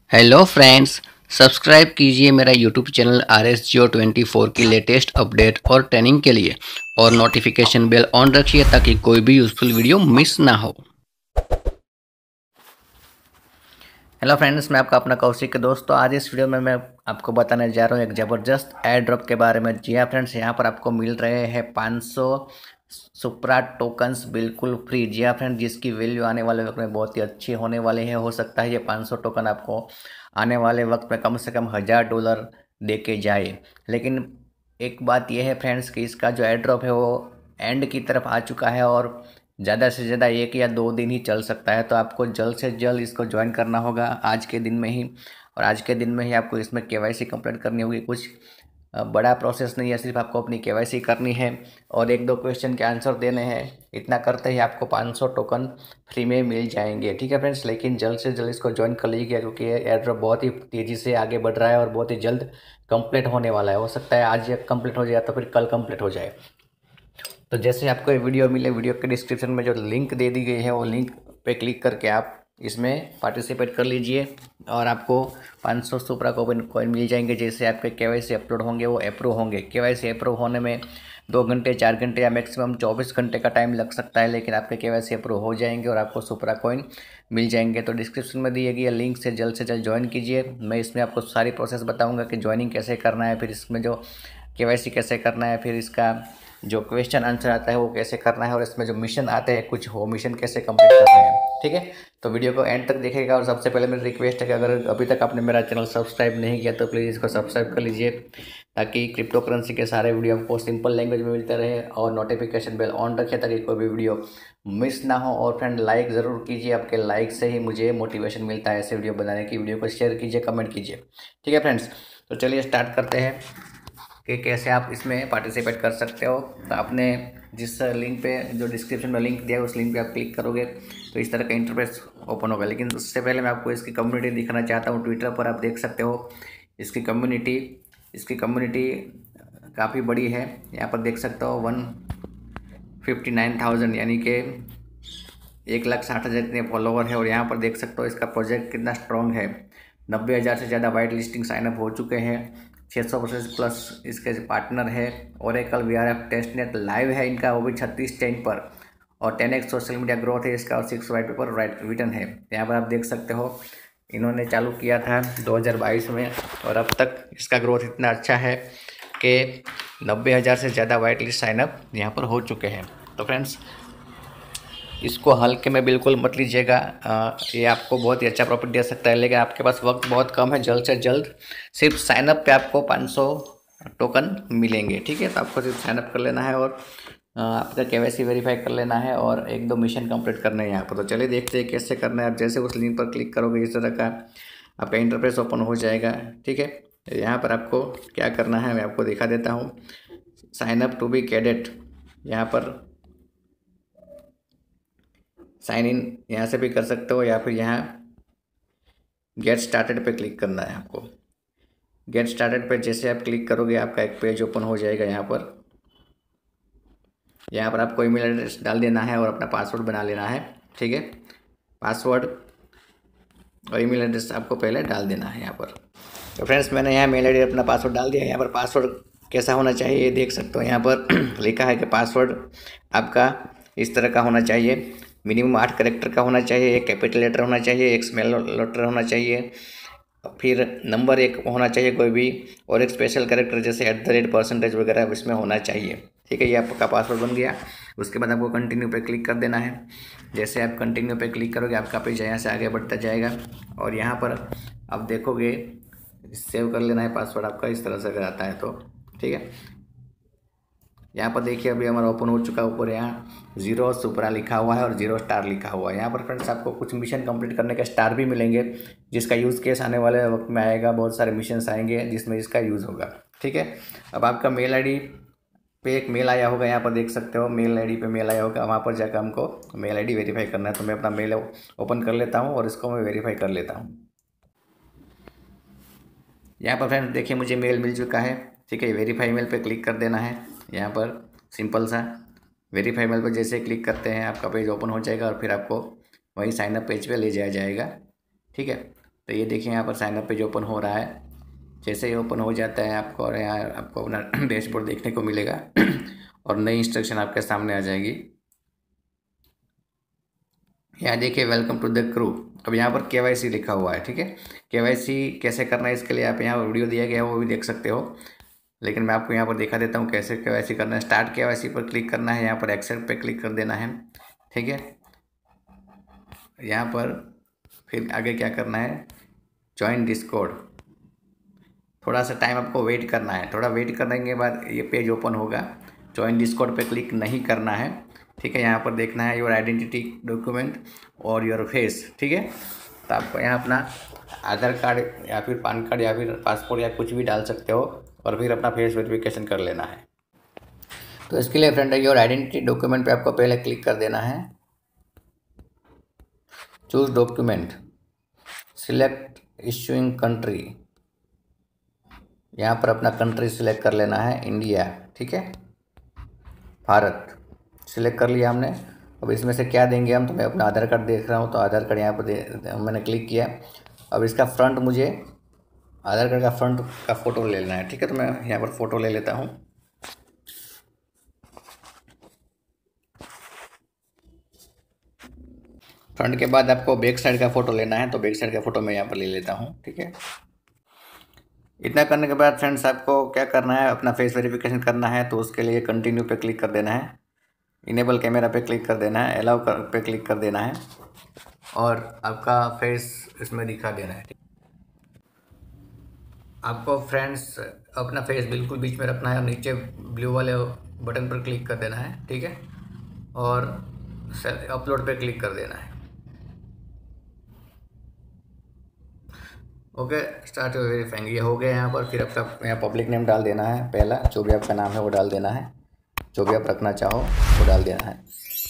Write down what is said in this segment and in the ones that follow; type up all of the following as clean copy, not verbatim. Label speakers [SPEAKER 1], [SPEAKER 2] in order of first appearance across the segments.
[SPEAKER 1] Hello friends, subscribe कीजिए मेरा YouTube channel RSGO24 की लेटेस्ट अपडेट और ट्रेनिंग के लिए और नोटिफिकेशन बेल ऑन रखिए ताकि कोई भी यूज़फुल वीडियो मिस ना हो। हेलो फ्रेंड्स, मैं आपका अपना कौशिक के दोस्त। तो आज इस वीडियो में मैं आपको बताने जा रहा हूँ एक ज़बरदस्त एयर ड्रॉप के बारे में। जी हाँ फ्रेंड्स, यहाँ पर आपको मिल रहे हैं 500 सुप्रा टोकन्स बिल्कुल फ्री। जी हाँ फ्रेंड्स, जिसकी वैल्यू आने वाले वक्त में बहुत ही अच्छी होने वाली है। हो सकता है ये 500 टोकन आपको आने वाले वक्त में कम से कम $1000 दे के जाए। लेकिन एक बात यह है फ्रेंड्स कि इसका जो एयर ड्रॉप है वो एंड की तरफ आ चुका है और ज़्यादा से ज़्यादा 1 या 2 दिन ही चल सकता है। तो आपको जल्द से जल्द इसको ज्वाइन करना होगा आज के दिन में ही। और आज के दिन में ही आपको इसमें KYC कंप्लीट करनी होगी। कुछ बड़ा प्रोसेस नहीं है, सिर्फ आपको अपनी KYC करनी है और 1-2 क्वेश्चन के आंसर देने हैं। इतना करते ही आपको 500 टोकन फ्री में मिल जाएंगे। ठीक है फ्रेंड्स, लेकिन जल्द से जल्द इसको ज्वाइन कर लीजिएगा क्योंकि ये एयर ड्रॉप बहुत ही तेज़ी से आगे बढ़ रहा है और बहुत ही जल्द कंप्लीट होने वाला है। हो सकता है आज ये कंप्लीट हो जाए तो फिर कल कंप्लीट हो जाए। तो जैसे आपको ये वीडियो मिले, वीडियो के डिस्क्रिप्शन में जो लिंक दे दी गई है वो लिंक पे क्लिक करके आप इसमें पार्टिसिपेट कर लीजिए और आपको 500 सुपरा कॉइन मिल जाएंगे। जैसे आपके KYC अपलोड होंगे वो अप्रूव होंगे। KYC अप्रूव होने में 2 घंटे 4 घंटे या मैक्सिमम 24 घंटे का टाइम लग सकता है, लेकिन आपके KYC अप्रूव हो जाएंगे और आपको सुपरा कॉइन मिल जाएंगे। तो डिस्क्रिप्शन में दिए गए लिंक से जल्द ज्वाइन कीजिए। मैं इसमें आपको सारी प्रोसेस बताऊँगा कि ज्वाइनिंग कैसे करना है, फिर इसमें जो KYC कैसे करना है, फिर इसका जो क्वेश्चन आंसर आता है वो कैसे करना है और इसमें जो मिशन आते हैं कुछ वो मिशन कैसे कंप्लीट करना है। ठीक है, तो वीडियो को एंड तक देखेगा। और सबसे पहले मेरी रिक्वेस्ट है कि अगर अभी तक आपने मेरा चैनल सब्सक्राइब नहीं किया तो प्लीज़ इसको सब्सक्राइब कर लीजिए ताकि क्रिप्टो करेंसी के सारे वीडियो आपको सिंपल लैंग्वेज में मिलते रहे और नोटिफिकेशन बेल ऑन रखें ताकि कोई भी वीडियो मिस ना हो। और फ्रेंड लाइक ज़रूर कीजिए, आपके लाइक से ही मुझे मोटिवेशन मिलता है ऐसे वीडियो बनाने की। वीडियो को शेयर कीजिए, कमेंट कीजिए। ठीक है फ्रेंड्स, तो चलिए स्टार्ट करते हैं कि कैसे आप इसमें पार्टिसिपेट कर सकते हो। तो आपने जिस लिंक पे जो डिस्क्रिप्शन में लिंक दिया है उस लिंक पे आप क्लिक करोगे तो इस तरह का इंटरफेस ओपन होगा। लेकिन उससे पहले मैं आपको इसकी कम्युनिटी दिखाना चाहता हूँ। ट्विटर पर आप देख सकते हो इसकी कम्युनिटी काफ़ी बड़ी है। यहाँ पर देख सकते हो 159,000 यानी कि 1,60,000 इतने फॉलोवर है। और यहाँ पर देख सकते हो इसका प्रोजेक्ट कितना स्ट्रॉन्ग है। 90,000 से ज़्यादा वाइट लिस्टिंग साइनअप हो चुके हैं। 600 प्लस इसके पार्टनर है। ओरेकल VRF टेस्टनेट लाइव है इनका, वो भी 36 चेन पर। और 10x सोशल मीडिया ग्रोथ है इसका और 6 वाइट पेपर रिटर्न है। यहाँ पर आप देख सकते हो इन्होंने चालू किया था 2022 में और अब तक इसका ग्रोथ इतना अच्छा है कि 90,000 से ज़्यादा वाइट लिस्ट साइनअप यहाँ पर हो चुके हैं। तो फ्रेंड्स, इसको हल्के में बिल्कुल मत लीजिएगा। ये आपको बहुत ही अच्छा प्रॉफिट दे सकता है, लेकिन आपके पास वक्त बहुत कम है। जल्द से जल्द सिर्फ साइनअप पे आपको 500 टोकन मिलेंगे। ठीक है, तो आपको सिर्फ साइनअप कर लेना है और आपका KYC वेरीफाई कर लेना है और 1-2 मिशन कंप्लीट करने हैं यहाँ पर। तो चलिए देखते हैं कैसे करना है। आप जैसे उस लिंक पर क्लिक करोगे इस तरह का आपका इंटरफेस ओपन हो जाएगा। ठीक है, यहाँ पर आपको क्या करना है मैं आपको दिखा देता हूँ। साइनअप टू बी कैडेट, यहाँ पर साइन इन यहाँ से भी कर सकते हो या फिर यहाँ गेट स्टार्टेड पे क्लिक करना है आपको। गेट स्टार्टेड पे जैसे आप क्लिक करोगे आपका एक पेज ओपन हो जाएगा। यहाँ पर आपको ईमेल एड्रेस डाल देना है और अपना पासवर्ड बना लेना है। ठीक है, पासवर्ड और ईमेल एड्रेस आपको पहले डाल देना है यहाँ पर। तो फ्रेंड्स, मैंने यहाँ मेल ID अपना पासवर्ड डाल दिया। यहाँ पर पासवर्ड कैसा होना चाहिए ये देख सकते हो। यहाँ पर लिखा है कि पासवर्ड आपका इस तरह का होना चाहिए। मिनिमम 8 कैरेक्टर का होना चाहिए, एक कैपिटल लेटर होना चाहिए, एक स्मॉल लेटर होना चाहिए, फिर नंबर 1 होना चाहिए कोई भी, और एक स्पेशल कैरेक्टर जैसे @ वगैरह इसमें होना चाहिए। ठीक है, ये आपका पासवर्ड बन गया। उसके बाद आपको कंटिन्यू पे क्लिक कर देना है। जैसे आप कंटिन्यू पे क्लिक करोगे आपका पेज यहाँ से आगे बढ़ता जाएगा और यहाँ पर आप देखोगे सेव कर लेना है पासवर्ड आपका इस तरह से अगर आता है तो। ठीक है, यहाँ पर देखिए अभी हमारा ओपन हो चुका है। ऊपर यहाँ 0 सुपरा लिखा हुआ है और 0 स्टार लिखा हुआ है। यहाँ पर फ्रेंड्स आपको कुछ मिशन कंप्लीट करने के स्टार भी मिलेंगे जिसका यूज़ केस आने वाले वक्त में आएगा। बहुत सारे मिशंस आएंगे जिसमें इसका यूज़ होगा। ठीक है, अब आपका मेल ID पे एक मेल आया होगा, यहाँ पर देख सकते हो मेल ID पे मेल आया होगा। वहाँ पर जाकर हमको मेल ID वेरीफाई करना है। तो मैं अपना मेल ओपन कर लेता हूँ और इसको मैं वेरीफाई कर लेता हूँ। यहाँ पर फ्रेंड्स देखिए मुझे मेल मिल चुका है। ठीक है, वेरीफाई मेल पे क्लिक कर देना है। यहाँ पर सिंपल सा वेरीफाई मेल पर जैसे क्लिक करते हैं आपका पेज ओपन हो जाएगा और फिर आपको वही साइनअप पेज पे ले जाया जाएगा। ठीक है, तो ये देखिए यहाँ पर साइनअप पेज ओपन हो रहा है। जैसे ही ओपन हो जाता है आपको, और यहाँ आपको अपना डैशबोर्ड देखने को मिलेगा और नई इंस्ट्रक्शन आपके सामने आ जाएगी। यहाँ देखिए वेलकम टू द क्रू। अब यहाँ पर KYC लिखा हुआ है, ठीक है। KYC कैसे करना है इसके लिए आप यहाँ वीडियो दिया गया है वो भी देख सकते हो, लेकिन मैं आपको यहाँ पर दिखा देता हूँ कैसे KYC करना है। स्टार्ट KYC पर क्लिक करना है, यहाँ पर एक्सेप्ट पे क्लिक कर देना है, ठीक है। यहाँ पर फिर आगे क्या करना है, ज्वाइन डिस्कॉर्ड। थोड़ा सा टाइम आपको वेट करना है, थोड़ा वेट करने के बाद ये पेज ओपन होगा। ज्वाइन डिस्कॉर्ड पे क्लिक नहीं करना है, ठीक है। यहाँ पर देखना है योर आइडेंटिटी डॉक्यूमेंट और योर फेस, ठीक है। तो आपको यहाँ अपना आधार कार्ड या फिर पैन कार्ड या फिर पासपोर्ट या कुछ भी डाल सकते हो और फिर अपना फेस वेरिफिकेशन कर लेना है। तो इसके लिए फ्रेंड योर आइडेंटिटी डॉक्यूमेंट पे आपको पहले क्लिक कर देना है। Choose document, select issuing country. यहाँ पर अपना कंट्री सिलेक्ट कर लेना है, इंडिया, ठीक है, भारत सिलेक्ट कर लिया हमने। अब इसमें से क्या देंगे हम, तो मैं अपना आधार कार्ड देख रहा हूँ, तो आधार कार्ड यहाँ पर मैंने क्लिक किया। अब इसका फ्रंट मुझे आधार कार्ड का फ्रंट का फ़ोटो ले लेना है, ठीक है। तो मैं यहाँ पर फ़ोटो ले लेता हूँ। फ्रंट के बाद आपको बैक साइड का फ़ोटो लेना है, तो बैक साइड का फ़ोटो मैं यहाँ पर ले लेता हूँ, ठीक है। इतना करने के बाद फ्रेंड्स आपको क्या करना है, अपना फेस वेरिफिकेशन करना है, तो उसके लिए कंटिन्यू पे क्लिक कर देना है, इनेबल कैमरा पे क्लिक कर देना है, अलाउ पे क्लिक कर देना है और आपका फेस इसमें दिखा देना है। आपको फ्रेंड्स अपना फेस बिल्कुल बीच में रखना है और नीचे ब्लू वाले बटन पर क्लिक कर देना है, ठीक है, और अपलोड पे क्लिक कर देना है। ओके, स्टार्ट वेरीफाइंग, ये हो गया। यहाँ पर फिर आपका यहाँ पब्लिक नेम डाल देना है, पहला जो भी आपका नाम है वो डाल देना है, जो भी आप रखना चाहो वो डाल देना है।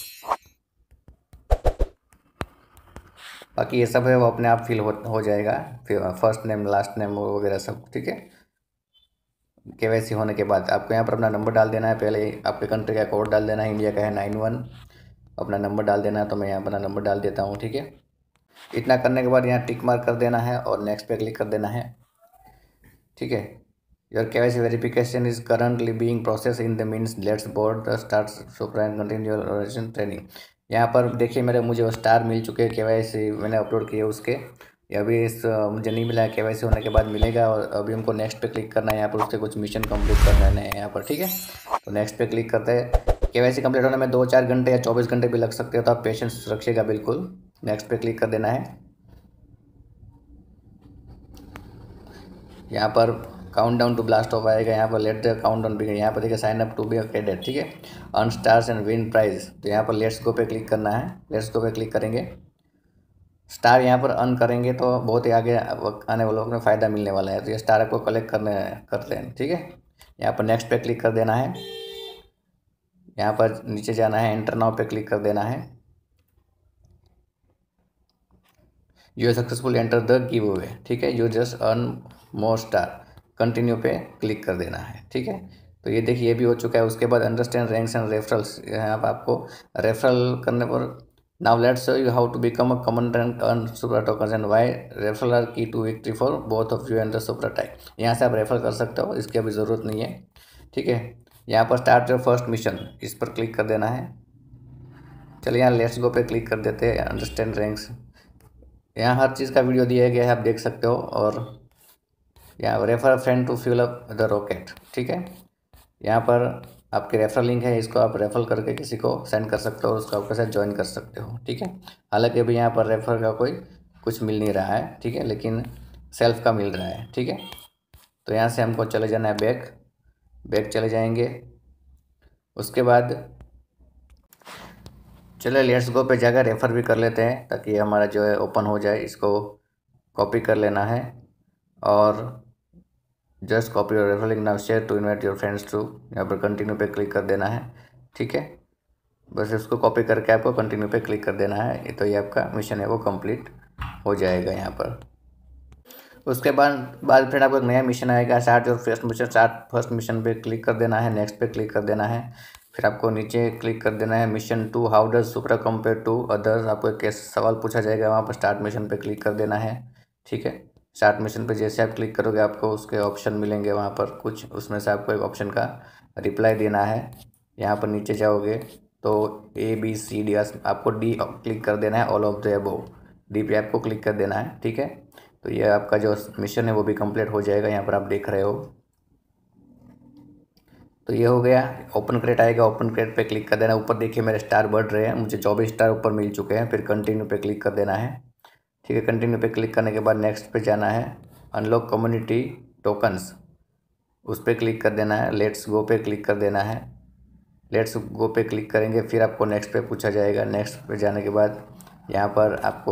[SPEAKER 1] बाकी ये सब है वो अपने आप फिल हो जाएगा, फिर फर्स्ट नेम लास्ट नेम वगैरह सब, ठीक है। KYC होने के बाद आपको यहाँ पर अपना नंबर डाल देना है, पहले आपके कंट्री का कोड डाल देना है, इंडिया का है 91, अपना नंबर डाल देना है, तो मैं यहाँ अपना नंबर डाल देता हूँ, ठीक है। इतना करने के बाद यहाँ टिक मार्क कर देना है और नेक्स्ट पे क्लिक कर देना है, ठीक है। Your KYC verification is currently being process in the means let's board the start super and continue your origin training. यहाँ पर देखिए मुझे वो स्टार मिल चुके हैं, KYC मैंने अपलोड किए उसके। अभी मुझे नहीं मिला है, KYC होने के बाद मिलेगा। और अभी हमको नेक्स्ट पे क्लिक करना है, यहाँ पर उससे कुछ मिशन कंप्लीट करना है यहाँ पर, ठीक है। तो नेक्स्ट पे क्लिक करते हैं। KYC कंप्लीट होने में 2-4 घंटे या 24 घंटे भी लग सकते हो, तो आप पेशेंस रखिएगा बिल्कुल। नेक्स्ट पे क्लिक कर देना है। यहाँ पर count down to blast off आएगा, यहाँ पर let the count down begin. यहाँ पर देखिए sign up to be a cadet, ठीक है, earn stars and win prize. तो यहाँ पर लेट्स गो पे क्लिक करना है, लेट्स गो पे क्लिक करेंगे। स्टार यहाँ पर अर्न करेंगे तो बहुत ही आगे आने वालों को फ़ायदा मिलने वाला है, तो ये स्टार आपको कलेक्ट करते हैं, ठीक है। यहाँ पर नेक्स्ट पे क्लिक कर देना है, यहाँ पर नीचे जाना है, एंटर नाउ पे क्लिक कर देना है। You successful enter the give away, ठीक है, you just earn more star, continue पे क्लिक कर देना है, ठीक है। तो ये देखिए ये भी हो चुका है। उसके बाद अंडरस्टैंड रैंक्स एंड रेफरल्स, यहाँ पर आपको रेफरल करने पर now let's show you how to become a common rank earn super tokens and why referral are key to victory for both of you and the super type. यहाँ से आप refer कर सकते हो, इसकी अभी ज़रूरत नहीं है, ठीक है। यहाँ पर स्टार्ट योर फर्स्ट मिशन, इस पर क्लिक कर देना है। चलिए यहाँ लेट्स गो पे क्लिक कर देते हैं, अंडरस्टैंड रैंक्स। यहाँ हर चीज़ का वीडियो दिया गया है, आप देख सकते हो। और यहाँ refer friend to fuel up the rocket, ठीक है। यहाँ पर आपके रेफर लिंक है, इसको आप रेफर करके किसी को सेंड कर सकते हो और उसको आपके साथ ज्वाइन कर सकते हो, ठीक है। हालांकि अभी यहाँ पर रेफर का कोई कुछ मिल नहीं रहा है, ठीक है, लेकिन सेल्फ का मिल रहा है, ठीक है। तो यहाँ से हमको चले जाना है बैक चले जाएंगे। उसके बाद चलो लेट्स गो पे जाकर रेफ़र भी कर लेते हैं, ताकि हमारा जो है ओपन हो जाए। इसको कॉपी कर लेना है और जस्ट कॉपी और refer link now share to invite your friends to, यहाँ पर कंटिन्यू पे क्लिक कर देना है, ठीक है। बस इसको कॉपी करके आपको कंटिन्यू पे क्लिक कर देना है, तो ये आपका मिशन है वो कंप्लीट हो जाएगा यहाँ पर। उसके बाद फिर आपको एक नया मिशन आएगा, start your first mission. Start first mission पे क्लिक कर देना है, नेक्स्ट पे क्लिक कर देना है। फिर आपको नीचे क्लिक कर देना है mission 2 how does Supra compare to others. आपको एक सवाल पूछा जाएगा, वहाँ पर स्टार्ट मिशन पे क्लिक कर देना है, ठीक है। स्टार्ट मिशन पे जैसे आप क्लिक करोगे आपको उसके ऑप्शन मिलेंगे वहाँ पर कुछ, उसमें से आपको एक ऑप्शन का रिप्लाई देना है। यहाँ पर नीचे जाओगे तो ABCD आपको D क्लिक कर देना है, all of the above D पे आपको क्लिक कर देना है। ठीक है, तो ये आपका जो मिशन है वो भी कंप्लीट हो जाएगा। यहाँ पर आप देख रहे हो, तो ये हो गया। ओपन क्रेट आएगा, ओपन क्रेट पे क्लिक कर देना। ऊपर देखिए मेरे स्टार बढ़ रहे हैं, मुझे 24 स्टार ऊपर मिल चुके हैं। फिर कंटिन्यू पे क्लिक कर देना है। ठीक है, कंटिन्यू पे क्लिक करने के बाद नेक्स्ट पे जाना है। अनलॉक कम्युनिटी टोकन्स, उस पर क्लिक कर देना है। लेट्स गो पे क्लिक कर देना है। लेट्स गो पे क्लिक करेंगे, फिर आपको नेक्स्ट पे पूछा जाएगा। नेक्स्ट पे जाने के बाद यहाँ पर आपको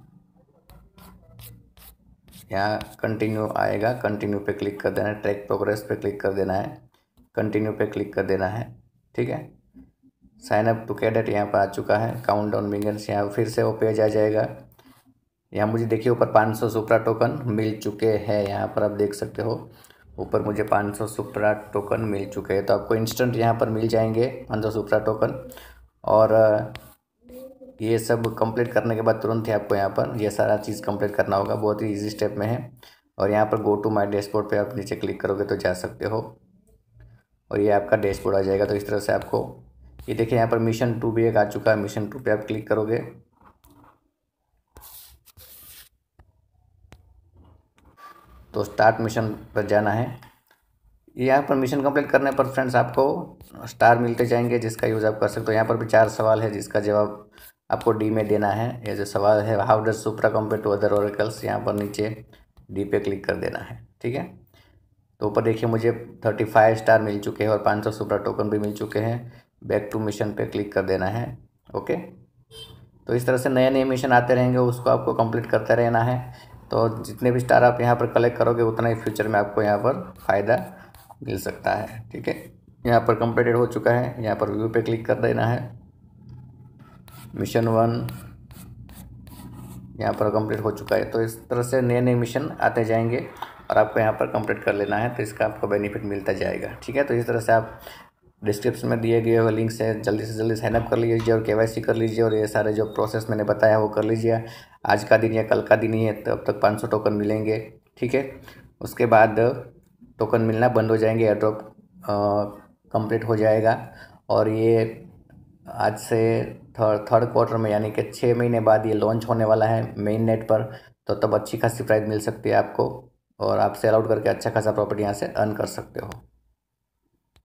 [SPEAKER 1] यहाँ कंटिन्यू आएगा, कंटिन्यू पे क्लिक कर देना है। ट्रैक प्रोग्रेस पे क्लिक कर देना है, कंटिन्यू पे क्लिक कर देना है। ठीक है, साइन अप टू कैडेट यहाँ पर आ चुका है। काउंट डाउन मिलियंस, यहाँ फिर से वो पेज आ जाएगा। यहाँ मुझे देखिए ऊपर 500 सुपरा टोकन मिल चुके हैं। यहाँ पर आप देख सकते हो ऊपर मुझे 500 सुपरा टोकन मिल चुके हैं। तो आपको इंस्टेंट यहाँ पर मिल जाएंगे 500 सुपरा टोकन। और ये सब कंप्लीट करने के बाद तुरंत ही आपको यहाँ पर ये सारा चीज़ कंप्लीट करना होगा। बहुत ही इजी स्टेप में है। और यहाँ पर गो टू माई डैशबोर्ड पे आप नीचे क्लिक करोगे तो जा सकते हो और ये आपका डैशबोर्ड आ जाएगा। तो इस तरह से आपको ये देखिए यहाँ पर मिशन 2 भी एक आ चुका है। मिशन 2 पे आप क्लिक करोगे तो स्टार्ट मिशन पर जाना है। यहाँ पर मिशन कंप्लीट करने पर फ्रेंड्स आपको स्टार मिलते जाएंगे, जिसका यूज़ आप कर सकते हो। यहाँ पर भी 4 सवाल है जिसका जवाब आपको डी में देना है। ये जो सवाल है, how does Supra compare to other oracles, यहाँ पर नीचे डी पे क्लिक कर देना है। ठीक है, तो ऊपर देखिए मुझे 35 स्टार मिल चुके हैं और 500 सुप्रा टोकन भी मिल चुके हैं। बैक टू मिशन पे क्लिक कर देना है। ओके, तो इस तरह से नए नए मिशन आते रहेंगे, उसको आपको कंप्लीट करते रहना है। तो जितने भी स्टार आप यहाँ पर कलेक्ट करोगे उतना ही फ्यूचर में आपको यहाँ पर फ़ायदा मिल सकता है। ठीक है, यहाँ पर कंप्लीटेड हो चुका है। यहाँ पर व्यू पे क्लिक कर देना है। मिशन 1 यहाँ पर कंप्लीट हो चुका है। तो इस तरह से नए नए मिशन आते जाएंगे और आपको यहाँ पर कंप्लीट कर लेना है, तो इसका आपको बेनिफिट मिलता जाएगा। ठीक है, तो इस तरह से आप डिस्क्रिप्शन में दिए गए हुए लिंक से जल्दी साइनअप कर लीजिए और KYC कर लीजिए और ये सारे जो प्रोसेस मैंने बताया वो कर लीजिए। आज का दिन या कल का दिन ही है, तब तक 500 टोकन मिलेंगे। ठीक है, उसके बाद टोकन मिलना बंद हो जाएंगे, एयरड्रॉप कंप्लीट हो जाएगा। और ये आज से थर्ड क्वार्टर में यानी कि 6 महीने बाद ये लॉन्च होने वाला है मेन नेट पर। तो तब अच्छी खासी प्राइस मिल सकती है आपको और आप सेल आउट करके अच्छा खासा प्रॉफिट यहाँ से अर्न कर सकते हो।